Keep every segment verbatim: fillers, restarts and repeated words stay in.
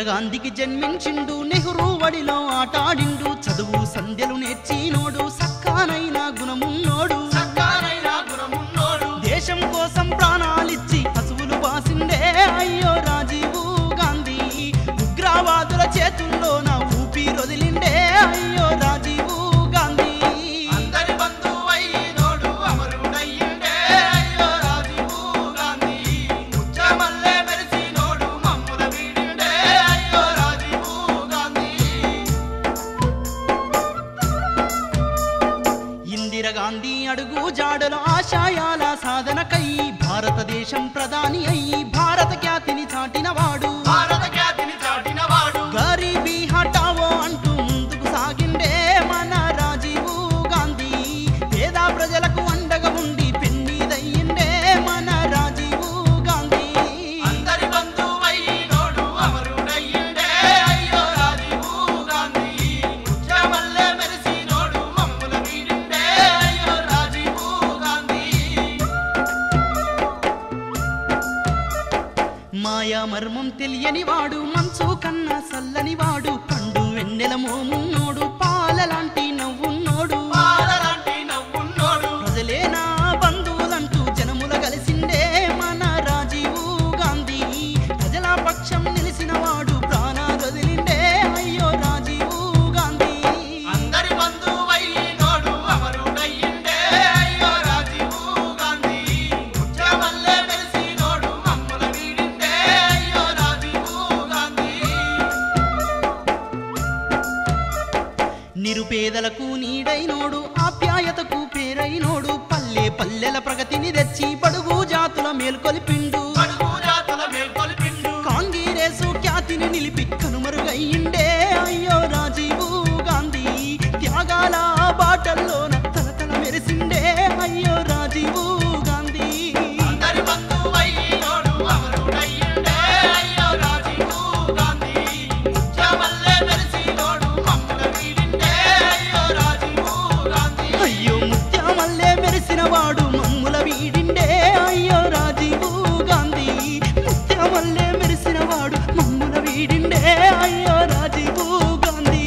ఇందిరాగాంధీకి జన్మించిండు నెహ్రూ వడిలో ఆటాడిండు చదువు సంధ్యలు నేర్చినోడు సక్కానైన గుణమున్నోడు దేశం కోసం ప్రాణాలిచ్చి పశువులు బాసిండే అయ్యో రాజీవ్ గాంధీ ఉగ్రవాదుల చేతుల్లో నా ఊపి రొదిలిండే అయ్యో రాజీవ్ గాంధీ అందరి బంధువైనోడు అమరుడయ్యిండే అయ్యో రాజీవ్ గాంధీ ఉద్యమల్లే మెరిసినోడు మమ్ముల వీడిండే అయ్యో రాజీవ్ గాంధీ ఇందిరాగాంధీ అడుగు జాడల ఆశయాల సాధనకై భారతదేశం ప్రధాని అయ్యి భారత ఖ్యాతిని చాటినవాడు భారత ఖ్యాతిని చాటినవాడు గరీబీ హటావో అంటూ ముందుకు సాగిండే మన రాజీవ్ గాంధీ పేద ప్రజలకు అండగా ఉండి పెన్నీదయ్యిండే మన రాజీవ్ గాంధీ అందరి బంధువైనోడు అమరుడయ్యిండే అయ్యో రాజీవ్ గాంధీ ఉద్యమల్లే మెరిసినోడు మమ్ముల వీడిండే అయ్యో రాజీవ్ గాంధీ మాయా మర్మం తెలియని వాడు మంచు కన్నా సల్లని వాడు పండు వెన్నెల మోమున్నోడు పాలలాంటి నవ్వున్నోడు పాలలాంటి నవ్వున్నోడు ప్రజలే నా బంధువులంటూ జనముల కలిసిండే మన రాజీవ్ గాంధీ ప్రజల పక్షం నిలిసిన వాడు ప్రాణాలొదిలిండే అయ్యో రాజీవ్ గాంధీ అందరి బంధువైనోడు అమరుడయ్యిండే అయ్యో రాజీవ్ గాంధీ ఉద్యమల్లే మెరిసినోడు మమ్ముల వీడిండే అయ్యో రాజీవ్ గాంధీ నిరుపేదలకు నీడైనోడు ఆప్యాయతకు పేరైనోడు పల్లె పల్లెల ప్రగతిని తెచ్చి బడుగు జాతుల మేల్కొలిపిండు బడుగు జాతుల మేల్కొలిపిండు కాంగ్రెసు ఖ్యాతిని నిలిపి కనుమరుగయ్యిండే అయ్యో రాజీవ్ గాంధీ త్యాగాల బాటల్లోన తలతల మెరిసిండే అయ్యో రాజీవ్ గాంధీ అందరి బంధువైనోడు అమరుడయ్యిండే అయ్యో రాజీవ్ గాంధీ ఉద్యమల్లే మెరిసినోడు మమ్ముల వీడిండే అయ్యో రాజీవ్ గాంధీ అయ్యో ముత్యామల్లే మెరిసిన వాడు మమ్ముల వీడిండే అయ్యో రాజీవ్ గాంధీ ముత్యామల్లే మెరిసిన వాడు మమ్ముల వీడిండే అయ్యో రాజీవ్ గాంధీ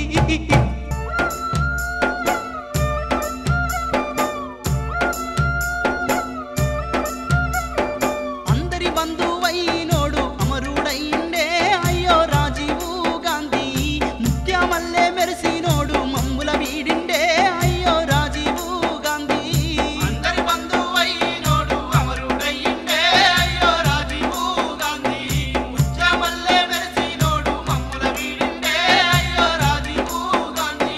అందరి బంధువైనోడు అమరుడైండే అయ్యో రాజీవ్ గాంధీ ముత్యామల్లే మెరిసినోడు మమ్ముల వీడిండే అయ్యో రాజీవ్ గాంధీ అందరి బంధువైనోడు అమరుడయ్యిండే అయ్యో రాజీవ్ గాంధీ ఉద్యమల్లే మెరిసినోడు మమ్ముల వీడిండే అయ్యో రాజీవ్ గాంధీ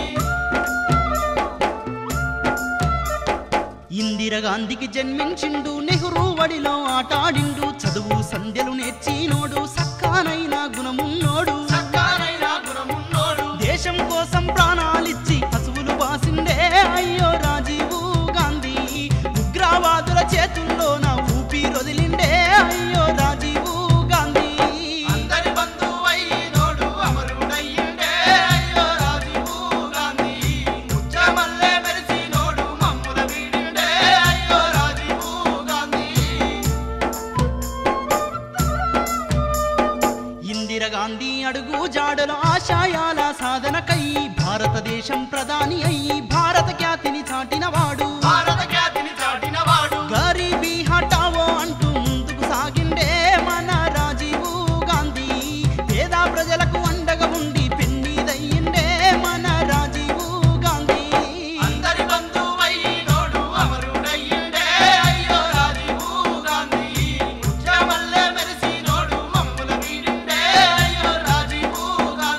ఇందిరాగాంధీకి జన్మించిండు నెహ్రూ వడిలో ఆటాడిండు చదువు సంధ్యలు నేర్చినోడు సక్కానైన గుణమున్నోడు సక్కానైన గుణమున్నోడు దేశం కోసం ప్రాణాలిచ్చి పశువులు బాసిండే అయ్యో రాజీవ్ గాంధీ ఉగ్రవాదుల చేతుల్లో నా ఊపి రొదిలిండే అయ్యో రాజీవ్ గాంధీ అందరి బంధువైనోడు అమరుడయ్యిండే అయ్యో రాజీవ్ గాంధీ ఉద్యమల్లే మెరిసినోడు మమ్ముల వీడిండే అయ్యో రాజీవ్ గాంధీ ఇందిరాగాంధీ అడుగు జాడల ఆశయాల సాధనకై భారతదేశం ప్రధాని అయ్యి